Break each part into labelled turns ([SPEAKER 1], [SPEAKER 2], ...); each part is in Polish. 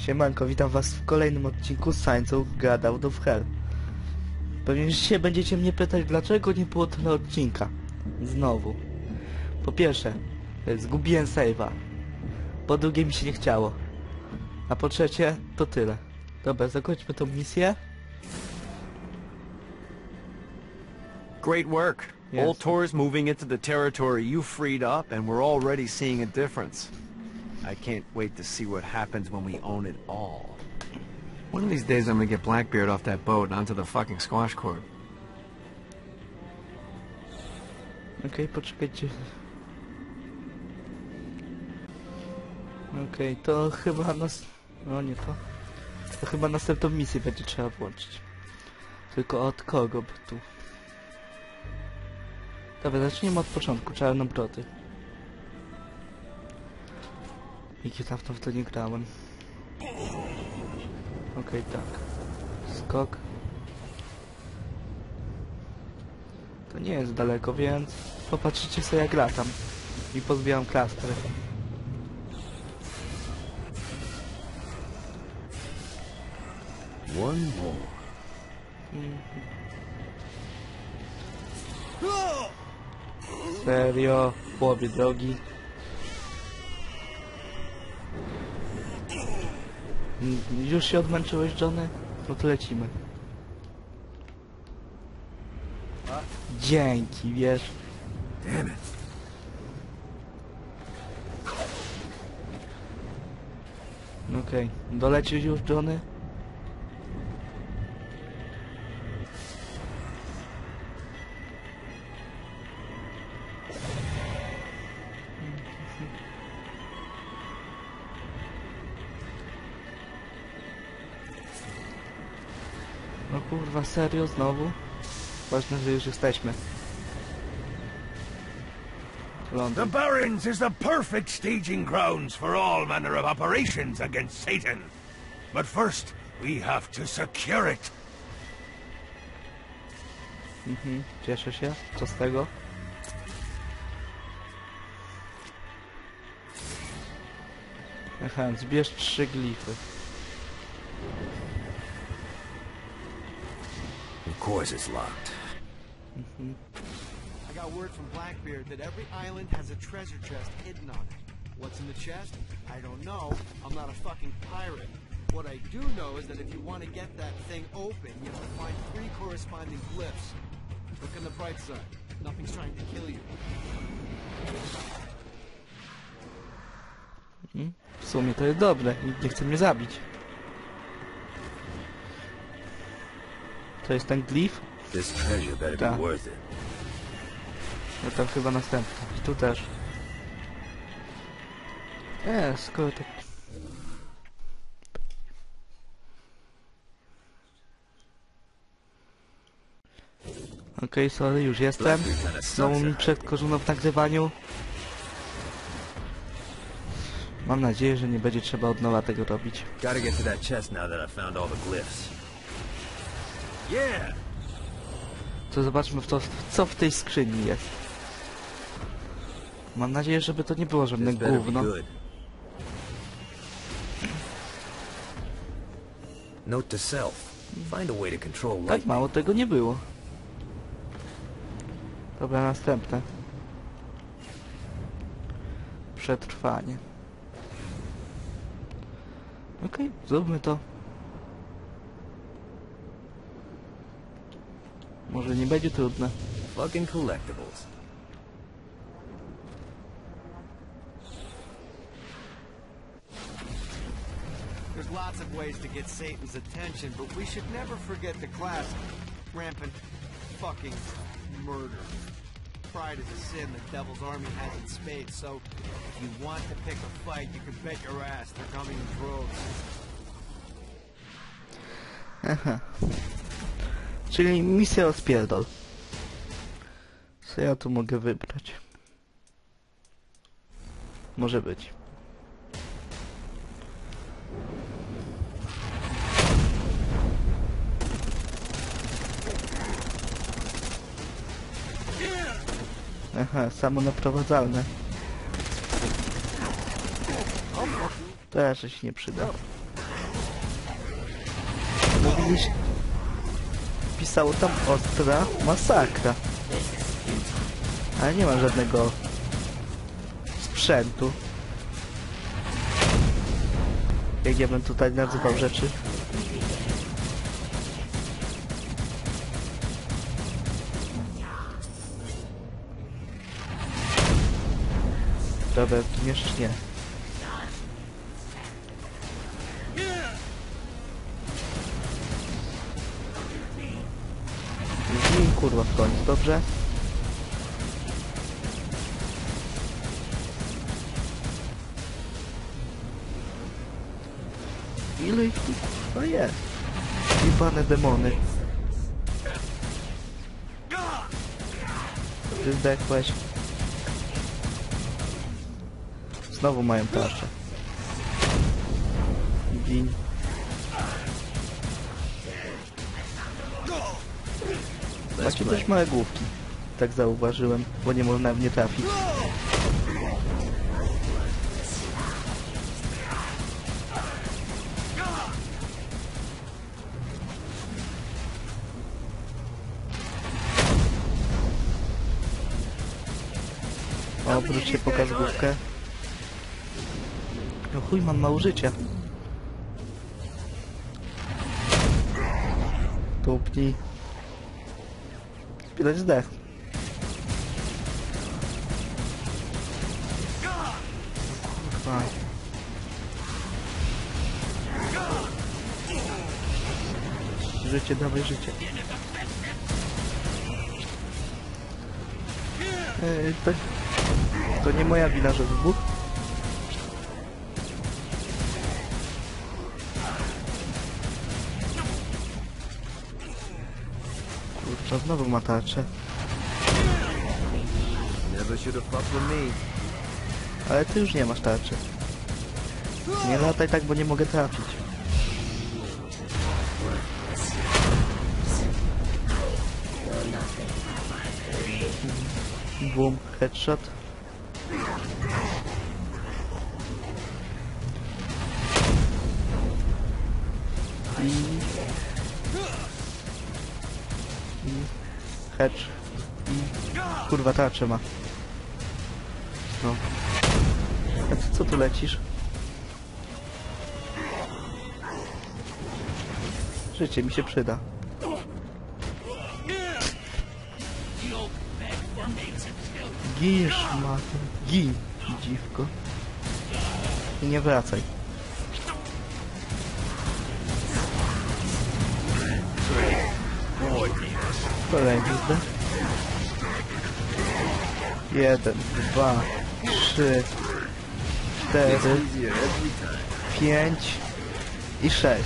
[SPEAKER 1] Siemanko, witam was w kolejnym odcinku Saints God Out of Hell. Pewnie dzisiaj będziecie mnie pytać, dlaczego nie było tyle odcinka. Znowu. Po pierwsze, zgubiłem save'a. Po drugie, mi się nie chciało. A po trzecie, to tyle. Dobra, zakończmy tą misję.
[SPEAKER 2] Great work.
[SPEAKER 1] Yes.
[SPEAKER 2] Ultor's moving into the territory you freed up, and we're already seeing a difference. I can't wait to see what happens when we own it all.
[SPEAKER 3] One of these days I'm gonna get Blackbeard off that boat and onto the fucking squash court.
[SPEAKER 1] Okej, poczekajcie. Okej, to chyba no nie to. To chyba następną misję będzie trzeba włączyć. Tylko od kogo by tu? Dobra, zacznijmy od początku, czarną proty. Jakie dawno w to nie grałem. Okej, tak. Skok. To nie jest daleko, więc popatrzycie sobie jak latam. I pozbieram klaster.
[SPEAKER 2] One more.
[SPEAKER 1] Serio, w połowie drogi. Już się odmęczyłeś, Johnny? No to lecimy. Dzięki, wiesz.
[SPEAKER 2] Damn it.
[SPEAKER 1] Okej, dolecisz już, Johnny? No kurwa, serio, znowu? Ważne, że już jesteśmy.
[SPEAKER 4] The
[SPEAKER 1] Londyn.
[SPEAKER 4] Barrens is the perfect staging grounds for all manner of operations against Satan. But first, we have to secure it.
[SPEAKER 1] Cieszę się. Co z tego? Aha, zbierz 3 glify.
[SPEAKER 4] Of course it's locked.
[SPEAKER 5] I got word from Blackbeard that every island has a treasure chest hidden on it. What's in the chest? I don't know. I'm not a fucking pirate. What I do know is that if you want to get that thing open, you have to find 3 corresponding glyphs. Look on the bright side. Nothing's trying to kill you.
[SPEAKER 1] W sumie to jest dobre. Nikt nie chce mnie zabić. To jest ten glif?
[SPEAKER 4] This treasure better
[SPEAKER 1] Tak.
[SPEAKER 4] be worth it.
[SPEAKER 1] No tam chyba następny. I tu też. Skoro tak... Okej, sorry, już jestem. Znowu mi przekorzono w nagrywaniu. Mam nadzieję, że nie będzie trzeba od nowa tego robić.
[SPEAKER 4] Gotta get to that chest now that I found all the glyphs. Yeah!
[SPEAKER 1] To zobaczmy w to, co w tej skrzyni jest. Mam nadzieję, żeby to nie było żadne
[SPEAKER 4] This better be
[SPEAKER 1] gówno.
[SPEAKER 4] good. Note to self. Find a way to control
[SPEAKER 1] Tak
[SPEAKER 4] light.
[SPEAKER 1] mało tego nie było. Dobra, następne. Przetrwanie. Okej, zróbmy to. Może nie będzie trudne.
[SPEAKER 4] Fucking collectibles.
[SPEAKER 5] There's lots of ways to get Satan's attention, but we should never forget the classic. Rampant fucking murder. Pride is a sin the Devil's Army has in spades, so if you want to pick a fight, you can bet your ass they're coming in droves.
[SPEAKER 1] Aha. Czyli misja rozpierdol. Co ja tu mogę wybrać? Może być. Aha, samonaprowadzalne. Też się nie przyda. widzisz, pisało tam ostra masakra. Ale nie ma żadnego sprzętu. Jak ja bym tutaj nazywał rzeczy. Dobra, jeszcze nie. I kurwa w końcu, dobrze? Ile ich tu kurwa jest? Jebane demony. Ty zdechłeś. Znowu mają tarczę. Gin. Macie też małe główki. Tak zauważyłem, bo nie można w nie trafić. Obróć się, pokaż główkę. No chuj, mam mało życia. Tupnij. Widać zdech. Kurwa. Życie, dawaj życie. To nie moja wina, że wybuch. Kurczę, znowu ma tarczę. Ale ty już nie masz tarczy. Nie lataj tak, bo nie mogę trafić. Boom, headshot. Hedge. Kurwa, tarczę ma. No. A ty co tu lecisz? Życie mi się przyda. Gin, szmato. Gin, dziwko. I nie wracaj. Kolejny zdech. 1, 2, 3, 4, 5 i 6.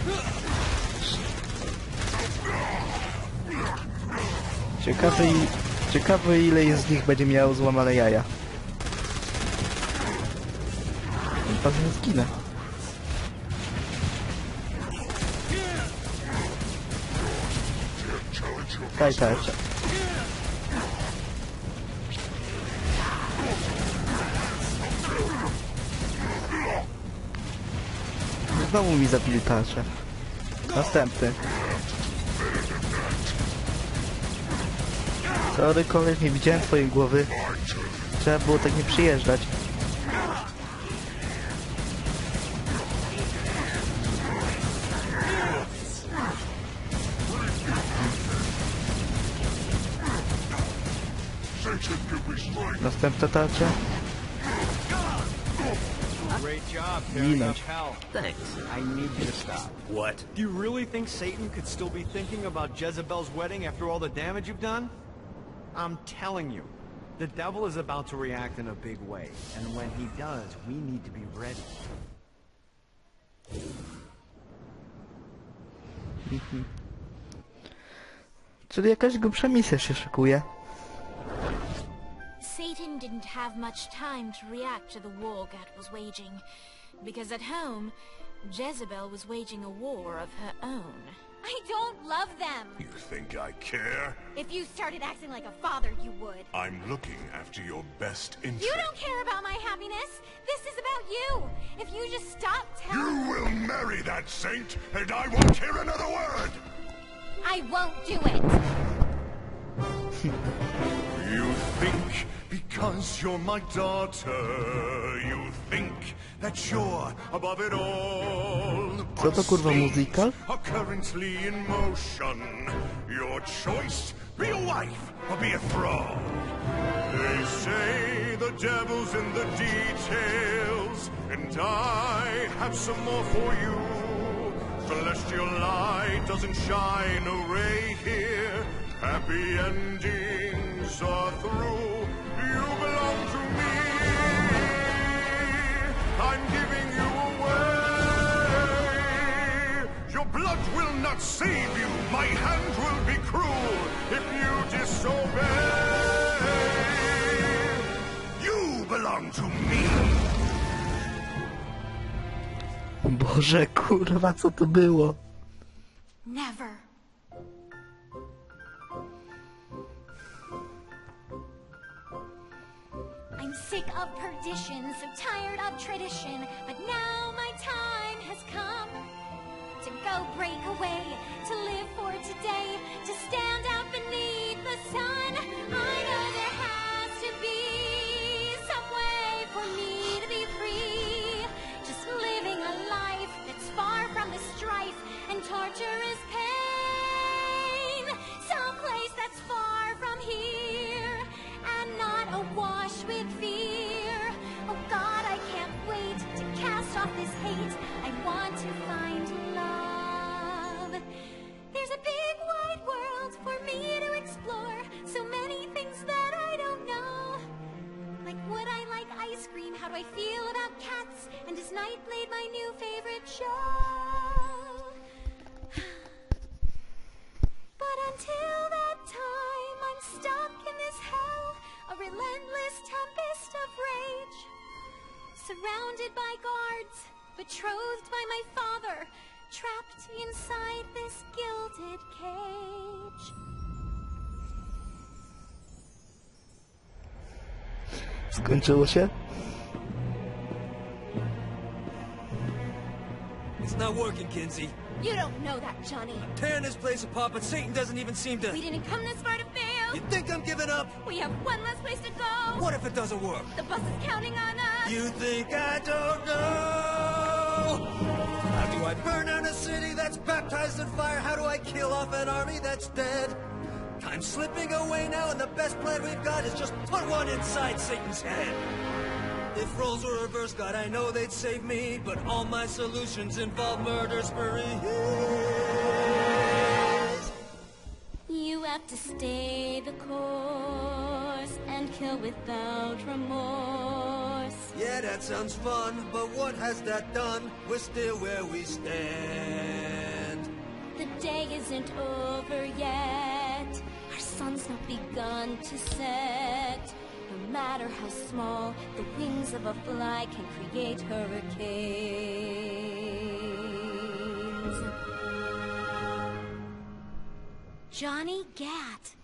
[SPEAKER 1] Ciekawe ile z nich będzie miało złamane jaja. Pewnie zginę. Daj tarczę. Znowu mi zabili tarczę. Następny. Sorry koleś, nie widziałem twojej głowy. Trzeba było tak nie przyjeżdżać. Następna tarcza.
[SPEAKER 2] Great job,
[SPEAKER 1] Minąć.
[SPEAKER 6] Thanks.
[SPEAKER 2] I need you to stop.
[SPEAKER 6] What?
[SPEAKER 2] Do you really think Satan could still be thinking about Jezebel's wedding after all the damage you've done? I'm telling you, the devil is about to react in a big way, and when he does, we need to be ready.
[SPEAKER 1] Czyli jakaś głupsza misja się szykuje.
[SPEAKER 7] Satan didn't have much time to react to the war Gad was waging, because at home, Jezebel was waging a war of her own.
[SPEAKER 8] I don't love them.
[SPEAKER 4] You think I care?
[SPEAKER 8] If you started acting like a father, you would.
[SPEAKER 4] I'm looking after your best
[SPEAKER 8] You
[SPEAKER 4] interest.
[SPEAKER 8] don't care about my happiness. This is about you. If you just stop
[SPEAKER 4] You
[SPEAKER 8] telling...
[SPEAKER 4] will marry that, Saint, and I won't hear another word!
[SPEAKER 8] I won't do it.
[SPEAKER 4] You think because you're my daughter, you think that you're above it all.
[SPEAKER 1] Co to kurwa musical?
[SPEAKER 4] Are currently in motion. Your choice, be a wife or be a thrall. They say the devil's in the details, and I have some more for you. Celestial light doesn't shine a ray here. Happy endings are through. You belong to me. I'm giving you away. Your blood will not save you. My hand will be cruel if you disobey. You belong to me.
[SPEAKER 1] Boże, kurwa, co to było?
[SPEAKER 8] Never. I'm sick of perdition, so tired of tradition, but now my time has come to go break away, to live for today, to stand out beneath the sun. I know there has to be some way for me to be free, just living a life that's far from the strife and torturous pain, someplace that's far from here and not awash with fear. Oh God, I can't wait to cast off this hate. I want to find love. There's a big wide world for me to explore. So many things that I don't know. Like, would I like ice cream? How do I feel about cats? And is Nightblade my new favorite show? But until that time, I'm stuck in this hell, a relentless tempest of rage. Surrounded by guards, betrothed by my father, trapped inside this gilded cage.
[SPEAKER 1] Skończyło się?
[SPEAKER 6] It's not working, Kinsey.
[SPEAKER 8] You don't know that, Johnny.
[SPEAKER 6] Tearing this place apart, but Satan doesn't even seem to...
[SPEAKER 8] We didn't come this far to fail.
[SPEAKER 6] You think I'm giving up?
[SPEAKER 8] We have one less place to go.
[SPEAKER 6] What if it doesn't work?
[SPEAKER 8] The bus is counting on us.
[SPEAKER 6] You think I don't know? How do I burn down a city that's baptized in fire? How do I kill off an army that's dead? Time's slipping away now, and the best plan we've got is just put one inside Satan's head. If roles were reversed, God, I know they'd save me, but all my solutions involve murders for years.
[SPEAKER 8] You have to stay the course and kill without remorse.
[SPEAKER 6] Yeah, that sounds fun, but what has that done? We're still where we stand.
[SPEAKER 8] The day isn't over yet. Our sun's not begun to set. No matter how small, the wings of a fly can create hurricanes. Johnny Gat.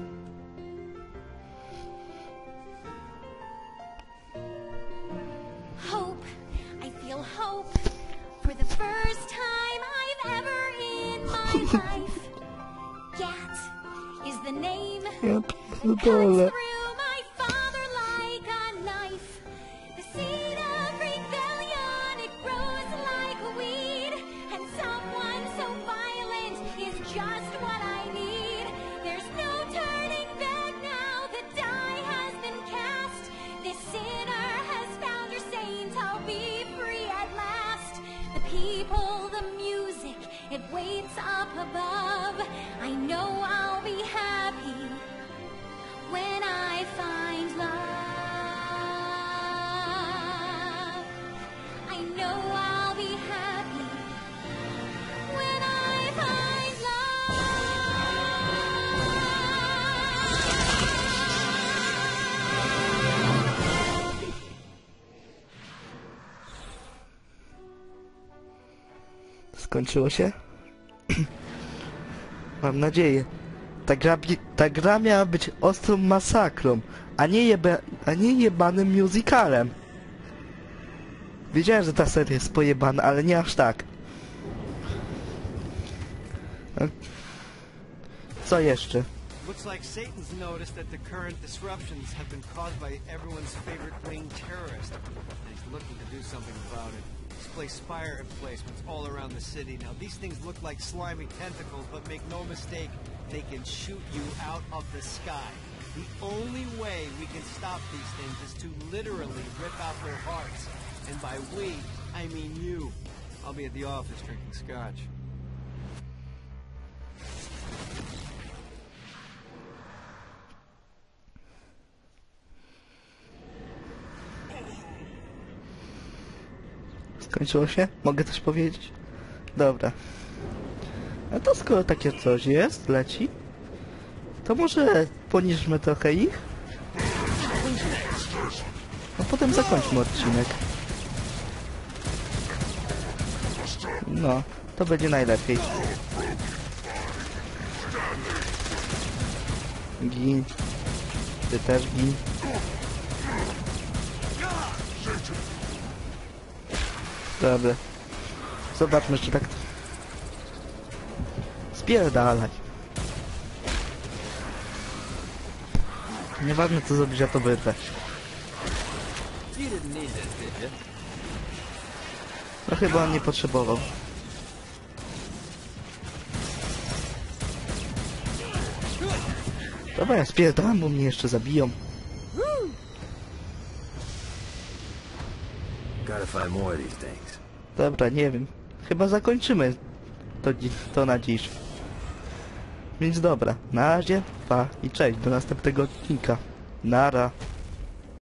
[SPEAKER 8] Hope. I feel hope. For the first time I've ever in my life. Gat is the name.
[SPEAKER 1] Ja
[SPEAKER 8] Cuts
[SPEAKER 1] pierdolę.
[SPEAKER 8] through my father like a knife. The seed of rebellion, it grows like a weed. And someone so violent is just what I need. There's no turning back now, the die has been cast. This sinner has found her saint, I'll be free at last. The people, the music, it waits up above. I know I'll be happy when I find love. I know I'll be happy when I find love.
[SPEAKER 1] Skończyło się? Mam nadzieję. Ta gra miała być ostrą masakrą, a nie jebanym musicalem. Wiedziałem, że ta seria jest pojebana, ale nie aż tak. Co jeszcze?
[SPEAKER 5] Looks like Satan's noticed that the current disruptions have been caused by everyone's favorite winged terrorist. And he's looking to do something about it. He's placed fire emplacements all around the city. Now, these things look like slimy tentacles, but make no mistake, they can shoot you out of the sky. The only way we can stop these things is to literally rip out their hearts. And by we, I mean you. I'll be at the office drinking scotch.
[SPEAKER 1] Skończyło się? Mogę coś powiedzieć? Dobra. A to skoro takie coś jest, leci, to może poniżmy trochę ich? No potem zakończmy odcinek. No, to będzie najlepiej. Gin. Ty też gin. Dobra. Zobaczmy, czy tak... Spierdalaj. Nieważne, co zrobić, ja to wyrwę. No chyba on nie potrzebował. Dobra, ja spierdalam, bo mnie jeszcze zabiją. Dobra, nie wiem. Chyba zakończymy to na dziś. Więc dobra, na razie, pa i cześć, do następnego odcinka. Nara.